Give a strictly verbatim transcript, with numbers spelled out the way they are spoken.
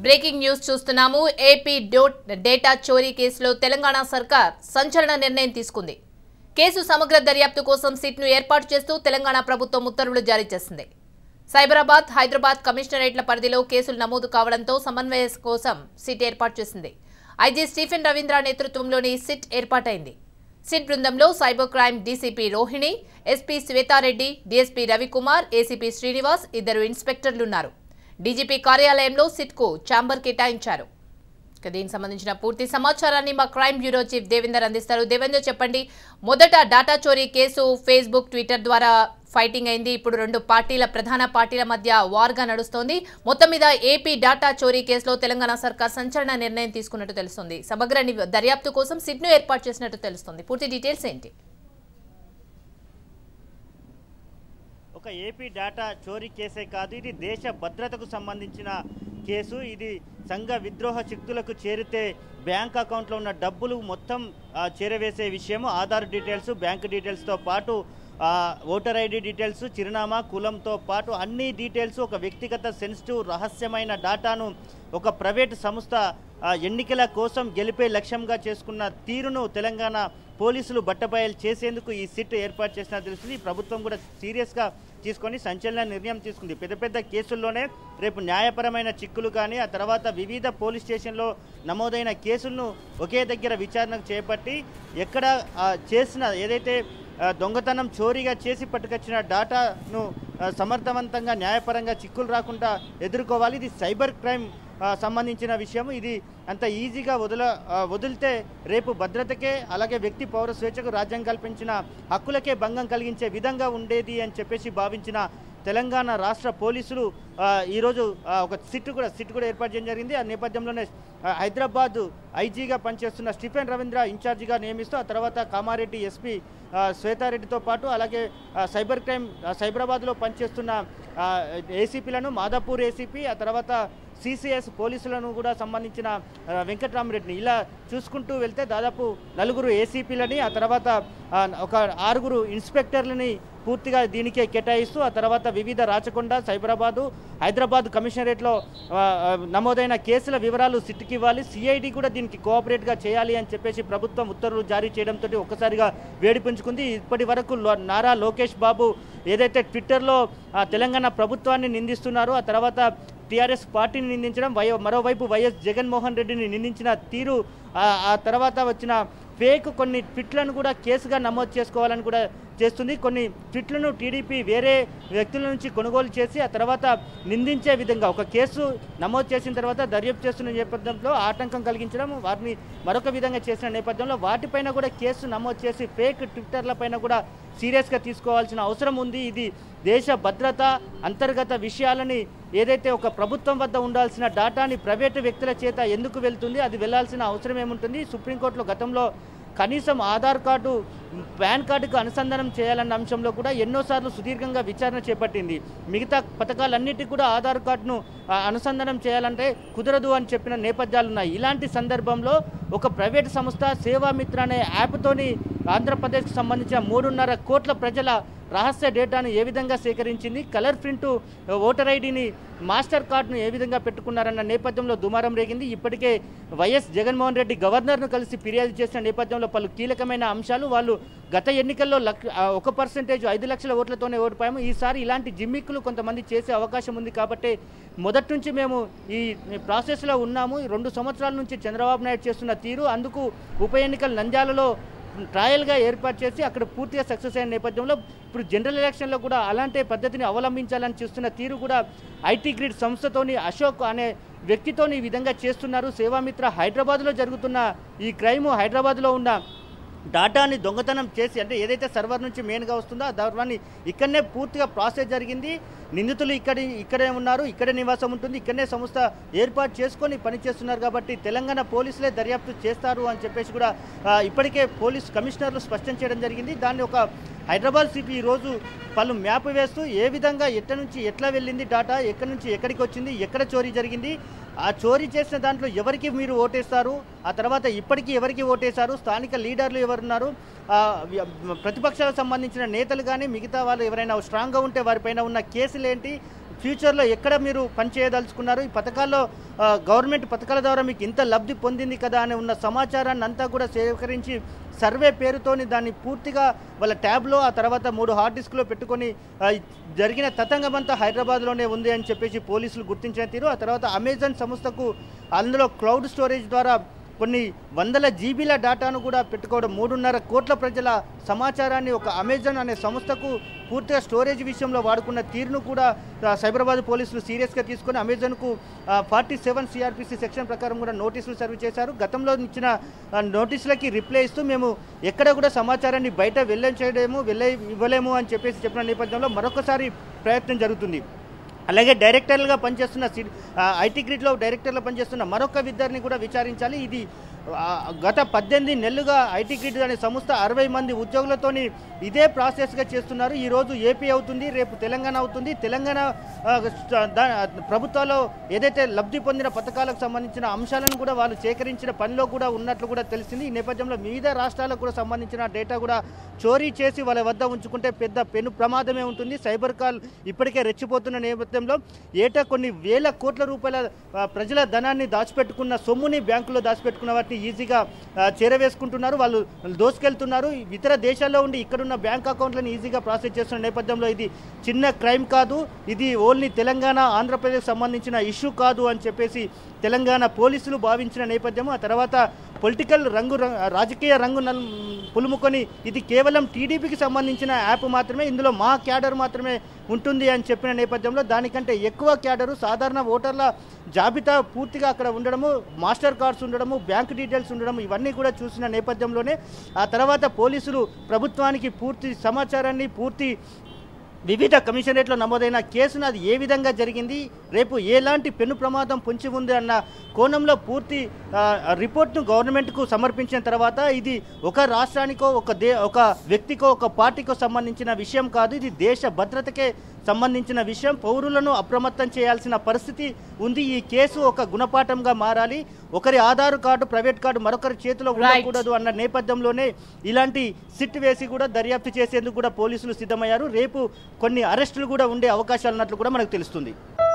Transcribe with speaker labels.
Speaker 1: Breaking news చూస్తున్నాము. AP data చోరీ కేసులో తెలంగాణ సర్కార్ సంచలన నిర్ణయం తీసుకుంది. కేసు సమగ్ర దర్యాప్తు కోసం సిట్ ను ఏర్పాటు చేస్తూ తెలంగాణ ప్రభుత్వం ఉత్తర్వులు జారీ చేసింది. సైబరాబాద్, హైదరాబాద్ కమిషనరేట్ల పరిధిలో కేసులు నమోదు కావడంతో సమన్వయం కోసం సిట్ ఏర్పాటు చేసింది. ఐజీ స్టీఫెన్ రవీంద్ర నేతృత్వంలోని సిట్ ఏర్పాటైంది. సిట్ బృందంలో cyber crime DCP Rohini, SP Shwetha Reddy, DSP Ravikumar, ACP Srinivas, ఇద్దరు ఇన్స్పెక్టర్లున్నారు. డీజీపీ కార్యాలయంలో సిట్ కు ఛాంబర్ కేటాయించారు. దీనికి సంబంధించిన పూర్తి సమాచారాన్ని మా క్రైమ్ బ్యూరో చీఫ్ దేవేందర్ అందిస్తారు. దేవేందర్, చెప్పండి. మొదట డాటా చోరీ కేసు ఫేస్బుక్, ట్విట్టర్ ద్వారా ఫైటింగ్ అయింది. ఇప్పుడు రెండు పార్టీల ప్రధాన పార్టీల మధ్య వార్గా నడుస్తోంది. మొత్తం మీద ఏపీ డాటా చోరీ కేసులో తెలంగాణ సర్కార్ సంచలన నిర్ణయం తీసుకున్నట్టు తెలుస్తుంది. సమగ్ర దర్యాప్తు కోసం సిట్ ను ఏర్పాటు చేసినట్టు తెలుస్తుంది. పూర్తి డీటెయిల్స్ ఏంటి?
Speaker 2: ఒక ఏపీ డేటా చోరీ కేసే కాదు, ఇది దేశ భద్రతకు సంబంధించిన కేసు. ఇది సంఘ విద్రోహ శక్తులకు చేరితే బ్యాంక్ అకౌంట్లో ఉన్న డబ్బులు మొత్తం చేరవేసే విషయము. ఆధార్ డీటెయిల్స్, బ్యాంక్ డీటెయిల్స్తో పాటు ఓటర్ ఐడి డీటెయిల్స్, చిరునామా, కులంతో పాటు అన్ని డీటెయిల్స్, ఒక వ్యక్తిగత సెన్సిటివ్ రహస్యమైన డాటాను ఒక ప్రైవేటు సంస్థ ఎన్నికల కోసం గెలిపే లక్ష్యంగా చేసుకున్న తీరును తెలంగాణ పోలీసులు బట్టబయలు చేసేందుకు ఈ సిట్ ఏర్పాటు చేసినా తెలుస్తుంది. ప్రభుత్వం కూడా సీరియస్గా తీసుకొని సంచలన నిర్ణయం తీసుకుంది. పెద్ద పెద్ద కేసుల్లోనే రేపు న్యాయపరమైన చిక్కులు కానీ ఆ తర్వాత వివిధ పోలీస్ స్టేషన్లో నమోదైన కేసులను ఒకే దగ్గర విచారణకు చేపట్టి ఎక్కడ చేసిన ఏదైతే దొంగతనం చోరీగా చేసి పట్టుకొచ్చిన డాటాను సమర్థవంతంగా న్యాయపరంగా చిక్కులు రాకుండా ఎదుర్కోవాలి. ఇది సైబర్ క్రైమ్ సంబంధించిన విషయం. ఇది అంత ఈజీగా వదల వదిలితే రేపు భద్రతకే అలాగే వ్యక్తి పౌర స్వేచ్ఛకు రాజ్యం కల్పించిన హక్కులకే భంగం కలిగించే విధంగా ఉండేది అని చెప్పేసి భావించిన తెలంగాణ రాష్ట్ర పోలీసులు ఈరోజు ఒక సిట్ కూడా సిట్ కూడా ఏర్పాటు చేయడం జరిగింది. ఆ నేపథ్యంలోనే హైదరాబాద్ ఐజీగా పనిచేస్తున్న స్టీఫెన్ రవీంద్ర ఇన్ఛార్జిగా నియమిస్తూ ఆ తర్వాత కామారెడ్డి ఎస్పీ శ్వేతారెడ్డితో పాటు అలాగే సైబర్ క్రైమ్ సైబరాబాద్లో పనిచేస్తున్న ఏసీపీలను, మాదాపూర్ ఏసీపీ, ఆ తర్వాత సిసిఎస్ పోలీసులను కూడా సంబంధించిన వెంకట్రామరెడ్డిని ఇలా చూసుకుంటూ వెళ్తే దాదాపు నలుగురు ఏసీపీలని, ఆ తర్వాత ఒక ఆరుగురు ఇన్స్పెక్టర్లని పూర్తిగా దీనికే కేటాయిస్తూ ఆ తర్వాత వివిధ రాచకొండ, సైబరాబాదు, హైదరాబాద్ కమిషనరేట్లో నమోదైన కేసుల వివరాలు సిట్కి ఇవ్వాలి. సిఐడి కూడా దీనికి కోఆపరేట్గా చేయాలి అని చెప్పేసి ప్రభుత్వం ఉత్తర్వులు జారీ చేయడంతో ఒక్కసారిగా వేడిపుంజుకుంది. ఇప్పటి వరకు నారా లోకేష్ బాబు ఏదైతే ట్విట్టర్లో తెలంగాణ ప్రభుత్వాన్ని నిందిస్తున్నారో, ఆ తర్వాత టీఆర్ఎస్ పార్టీని నిందించడం, వై మరోవైపు వైఎస్ జగన్మోహన్ రెడ్డిని నిందించిన తీరు, ఆ తర్వాత వచ్చిన ఫేక్ కొన్ని ట్వీట్లను కూడా కేసుగా నమోదు చేసుకోవాలని కూడా చేస్తుంది. కొన్ని ట్వీట్లను టీడీపీ వేరే వ్యక్తుల నుంచి కొనుగోలు చేసి ఆ తర్వాత నిందించే విధంగా ఒక కేసు నమోదు చేసిన తర్వాత దర్యాప్తు చేస్తున్న నేపథ్యంలో ఆటంకం కలిగించడం, వారిని మరొక విధంగా చేసిన నేపథ్యంలో వాటిపైన కూడా కేసు నమోదు చేసి ఫేక్ ట్విట్టర్ల పైన కూడా సీరియస్గా తీసుకోవాల్సిన అవసరం ఉంది. ఇది దేశ భద్రత అంతర్గత విషయాలని ఏదైతే ఒక ప్రభుత్వం వద్ద ఉండాల్సిన డాటాని ప్రైవేటు వ్యక్తుల చేత ఎందుకు వెళ్తుంది, అది వెళ్లాల్సిన అవసరం ఏముంటుంది? సుప్రీంకోర్టులో గతంలో కనీసం ఆధార్ కార్డు, పాన్ కార్డుకు అనుసంధానం చేయాలన్న అంశంలో కూడా ఎన్నోసార్లు సుదీర్ఘంగా విచారణ చేపట్టింది. మిగతా పథకాలన్నిటికీ కూడా ఆధార్ కార్డును అనుసంధానం చేయాలంటే కుదరదు అని చెప్పిన నేపథ్యాలు ఉన్నాయి. ఇలాంటి సందర్భంలో ఒక ప్రైవేటు సంస్థ సేవామిత్ర అనే యాప్తోని ఆంధ్రప్రదేశ్కు సంబంధించిన మూడున్నర కోట్ల ప్రజల రహస్య డేటాను ఏ విధంగా సేకరించింది, కలర్ ప్రింటు ఓటర్ ఐడిని, మాస్టర్ కార్డును ఏ విధంగా పెట్టుకున్నారన్న నేపథ్యంలో దుమారం రేగింది. ఇప్పటికే వైఎస్ జగన్మోహన్ రెడ్డి గవర్నర్ను కలిసి ఫిర్యాదు చేసిన నేపథ్యంలో పలు కీలకమైన అంశాలు, వాళ్ళు గత ఎన్నికల్లో లక్ష ఒక పర్సెంటేజ్ ఐదు లక్షల ఓట్లతోనే ఓడిపోయాము, ఈసారి ఇలాంటి జిమ్మిక్కులు కొంతమంది చేసే అవకాశం ఉంది కాబట్టి మొదటి నుంచి మేము ఈ ప్రాసెస్లో ఉన్నాము. రెండు సంవత్సరాల నుంచి చంద్రబాబు నాయుడు చేస్తున్న తీరు, అందుకు ఉప ఎన్నికలు నంద్యాలలో ట్రయల్గా ఏర్పాటు చేసి అక్కడ పూర్తిగా సక్సెస్ అయిన నేపథ్యంలో ఇప్పుడు జనరల్ ఎలక్షన్లో కూడా అలాంటి పద్ధతిని అవలంబించాలని చూస్తున్న తీరు కూడా ఐటీ గ్రిడ్ సంస్థతోని అశోక్ అనే వ్యక్తితోని ఈ విధంగా చేస్తున్నారు. సేవామిత్ర హైదరాబాద్లో జరుగుతున్న ఈ క్రైము, హైదరాబాద్లో ఉన్న డాటాని దొంగతనం చేసి అంటే ఏదైతే సర్వర్ నుంచి మెయిన్గా వస్తుందో ఆ దాన్ని ఇక్కడనే పూర్తిగా ప్రాసెస్ జరిగింది. నిందితులు ఇక్కడ ఇక్కడే ఉన్నారు, ఇక్కడే నివాసం ఉంటుంది, ఇక్కడనే సంస్థ ఏర్పాటు చేసుకొని పనిచేస్తున్నారు కాబట్టి తెలంగాణ పోలీసులే దర్యాప్తు చేస్తారు అని చెప్పేసి కూడా ఇప్పటికే పోలీస్ కమిషనర్లు స్పష్టం చేయడం జరిగింది. దాన్ని ఒక హైదరాబాద్ సిపి ఈరోజు పలు మ్యాప్ వేస్తూ ఏ విధంగా ఎక్కడి నుంచి ఎట్లా వెళ్ళింది డాటా, ఎక్కడి నుంచి ఎక్కడికి వచ్చింది, ఎక్కడ చోరీ జరిగింది, ఆ చోరీ చేసిన దాంట్లో ఎవరికి మీరు ఓటేస్తారు, ఆ తర్వాత ఇప్పటికీ ఎవరికి ఓటేశారు, స్థానిక లీడర్లు ఎవరున్నారు, ప్రతిపక్షాలకు సంబంధించిన నేతలు కానీ మిగతా వాళ్ళు ఎవరైనా స్ట్రాంగ్గా ఉంటే వారిపైన ఉన్న కేసులు ఏంటి, ఫ్యూచర్లో ఎక్కడ మీరు పనిచేయదలుచుకున్నారు, ఈ పథకాల్లో గవర్నమెంట్ పథకాల ద్వారా మీకు ఇంత లబ్ధి పొందింది కదా అని ఉన్న సమాచారాన్ని అంతా కూడా సేకరించి సర్వే పేరుతోని దాన్ని పూర్తిగా వాళ్ళ ట్యాబ్లో ఆ తర్వాత మూడు హార్డ్ డిస్క్లో పెట్టుకొని జరిగిన తతంగమంతా హైదరాబాద్లోనే ఉంది అని చెప్పేసి పోలీసులు గుర్తించిన తీరు. ఆ తర్వాత అమెజాన్ సంస్థకు అందులో క్లౌడ్ స్టోరేజ్ ద్వారా కొన్ని వందల జీబీల డేటాను కూడా పెట్టుకోవడం, మూడున్నర కోట్ల ప్రజల సమాచారాన్ని ఒక అమెజాన్ అనే సంస్థకు పూర్తిగా స్టోరేజ్ విషయంలో వాడుకున్న తీరును కూడా సైబరాబాద్ పోలీసులు సీరియస్గా తీసుకొని అమెజాన్కు ఫార్టీ సెవెన్ సిఆర్పిసి సెక్షన్ ప్రకారం కూడా నోటీసులు సర్వ్ చేశారు. గతంలో ఇచ్చిన నోటీసులకి రిప్లై ఇస్తూ మేము ఎక్కడ కూడా సమాచారాన్ని బయట వెళ్ళేయడము వెళ్ళే ఇవ్వలేము అని చెప్పేసి చెప్పిన నేపథ్యంలో మరొకసారి ప్రయత్నం జరుగుతుంది. అలాగే డైరెక్టర్లుగా పనిచేస్తున్న ఐటీ గ్రిడ్లో డైరెక్టర్లు పనిచేస్తున్న మరొక విద్యార్థిని కూడా విచారించాలి. ఇది గత పద్దెనిమిది నెలలుగా ఐటీ గ్రిడ్ అనే సంస్థ అరవై మంది ఉద్యోగులతోని ఇదే ప్రాసెస్గా చేస్తున్నారు. ఈరోజు ఏపీ అవుతుంది, రేపు తెలంగాణ అవుతుంది. తెలంగాణ ప్రభుత్వాల్లో ఏదైతే లబ్ధి పొందిన పథకాలకు సంబంధించిన అంశాలను కూడా వాళ్ళు సేకరించిన పనిలో కూడా ఉన్నట్లు కూడా తెలిసింది. ఈ నేపథ్యంలో వివిధ రాష్ట్రాలకు కూడా సంబంధించిన డేటా కూడా చోరీ చేసి వాళ్ళ వద్ద ఉంచుకుంటే పెద్ద పెను ప్రమాదమే ఉంటుంది. సైబర్ కాల్ ఇప్పటికే రెచ్చిపోతున్న నేపథ్యంలో ఏటా కొన్ని వేల కోట్ల రూపాయల ప్రజల ధనాన్ని దాచిపెట్టుకున్న సొమ్ముని బ్యాంకులో దాచిపెట్టుకున్న వాటిని ఈజీగా చేరవేసుకుంటున్నారు, వాళ్ళు దోసుకెళ్తున్నారు. ఇతర దేశాల్లో ఉండి ఇక్కడున్న బ్యాంక్ అకౌంట్లను ఈజీగా ప్రాసెస్ చేస్తున్న నేపథ్యంలో ఇది చిన్న క్రైమ్ కాదు, ఇది ఓన్లీ తెలంగాణ ఆంధ్రప్రదేశ్ సంబంధించిన ఇష్యూ కాదు అని చెప్పేసి తెలంగాణ పోలీసులు భావించిన నేపథ్యం. ఆ తర్వాత పొలిటికల్ రంగు రాజకీయ రంగు పులుముకొని ఇది కేవలం టీడీపీకి సంబంధించిన యాప్ మాత్రమే, ఇందులో మా క్యాడర్ మాత్రమే ఉంటుంది అని చెప్పిన నేపథ్యంలో దానికంటే ఎక్కువ క్యాడరు సాధారణ ఓటర్ల జాబితా పూర్తిగా అక్కడ ఉండడము, మాస్టర్ కార్డ్స్ ఉండడము, బ్యాంక్ డీటెయిల్స్ ఉండడము ఇవన్నీ కూడా చూసిన నేపథ్యంలోనే ఆ తర్వాత పోలీసులు ప్రభుత్వానికి పూర్తి సమాచారాన్ని పూర్తి వివిధ కమిషనరేట్లో నమోదైన కేసును అది ఏ విధంగా జరిగింది, రేపు ఎలాంటి పెను ప్రమాదం పొంచి ఉంది అన్న కోణంలో పూర్తి రిపోర్ట్ను గవర్నమెంట్కు సమర్పించిన తర్వాత ఇది ఒక రాష్ట్రానికో ఒక దే ఒక వ్యక్తికో ఒక పార్టీకో సంబంధించిన విషయం కాదు, ఇది దేశ భద్రతకే సంబంధించిన విషయం. పౌరులను అప్రమత్తం చేయాల్సిన పరిస్థితి ఉంది. ఈ కేసు ఒక గుణపాఠంగా మారాలి. ఒకరి ఆధార్ కార్డు ప్రైవేట్ కార్డు మరొకరి చేతిలో ఉండకూడదు అన్న నేపథ్యంలోనే ఇలాంటి సిట్ వేసి కూడా దర్యాప్తు చేసేందుకు కూడా పోలీసులు సిద్ధమయ్యారు. రేపు కొన్ని అరెస్టులు కూడా ఉండే అవకాశాలు ఉన్నట్లు కూడా మనకు తెలుస్తుంది.